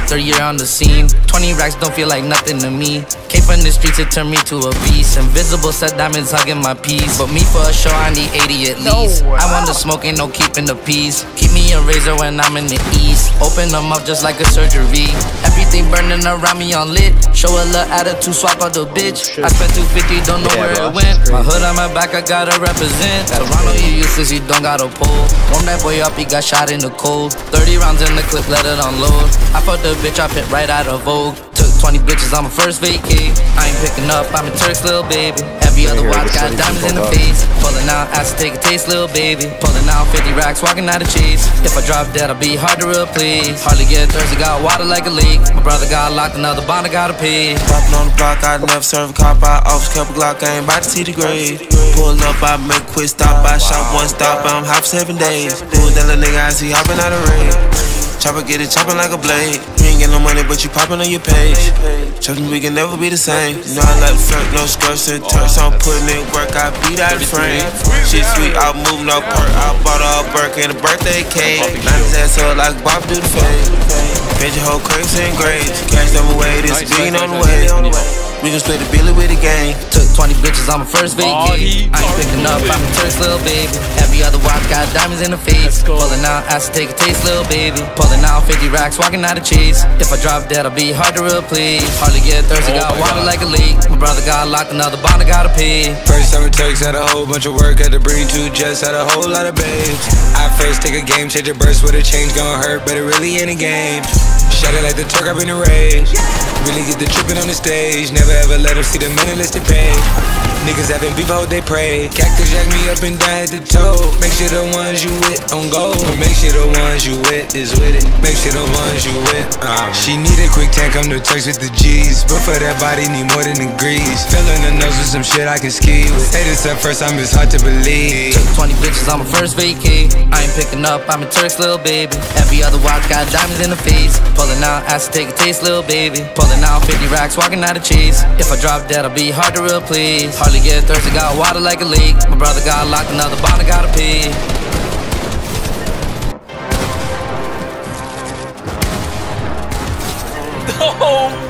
30 year on the scene. 20 racks don't feel like nothing to me. Came from the streets, it turned me to a beast. Invisible set diamonds hugging my piece. But me for a show, I need 80 at least. I want the smoke, ain't no keeping the peace. Keep me a razor when I'm in the east. Open them up just like a surgery. Everything burning around me on lit. Show a little attitude, swap out the bitch. I spent 250, don't know where it went. My hood on my back, I gotta represent. Toronto, you useless, you don't got a pole. Warm that boy up, he got shot in the cold. 30 rounds in the clip, let it unload. I fucked the bitch, I fit right out of Vogue. Took 20 bitches on my first vacay. I ain't picking up, I'm a Turks, little baby. Every other watch got diamonds in the face. Pulling out, ask to take a taste, little baby. Pulling out 50 racks, walking out of chase. If I drop dead, I'll be hard to replace. Hardly get thirsty, got water like a lake. My brother got locked, another bond I gotta pay. Popping on the block, I never serve a cop. I always kept a Glock, I ain't about to see the grave. Pull up, I make a quick stop. I shot one stop, I'm hop 7 days. Doing that little nigga, I see hopping out of raid. Chopper get it chopping like a blade. You ain't get no money, but you popping on your page. Trust me, we can never be the same. You know I like flirt, no skirts and Turks. I'm putting in work, I beat out the frame. Shit sweet, I move no perk. I bought a Burke and a birthday cake. Line his ass up like Bob do the fade. Fed your whole crepes and grapes. Cash them away, this bean on the way. We gon' split the billy with the gang. Took 20 bitches on my first vacay. I ain't picking up, I'm a Turks, little baby. Every other watch got diamonds in the face. Pulling out, ask to take a taste, little baby. Pulling out 50 racks, walking out of chase. If I drop dead, I'll be hard to replace. Hardly get thirsty, got water like a lake. My brother got locked, another bond I gotta pay. First time in Turks, had a whole bunch of work. Had to bring 2 jets, had a whole lot of babes. I first take a game, change a burst with a change. Gon' hurt, but it really ain't a game. Shut it like the Turk, I've been a rage. Really get the trippin' on the stage. Never ever let them see the minimalistic page. Niggas having beef, I hope they pray. Cactus jack me up and down at the toe. Make sure the ones you with on go. Make sure the ones you with is with it. Make sure the ones you with. She need a quick tank, come to Turks with the G's. But for that body, need more than the grease. Filling the nose with some shit I can ski with. Say this up first, I'm just hard to believe. Took 20 bitches on my first vacay. I ain't picking up, I'm a Turks, little baby. Every other watch got diamonds in the face. Pulling out, ask to take a taste, little baby. Pulling out 50 racks, walking out of chase. If I drop dead, I'll be hard to replace. Hardly get thirsty, got water like a lake. My brother got locked, another bond I gotta pay. Oh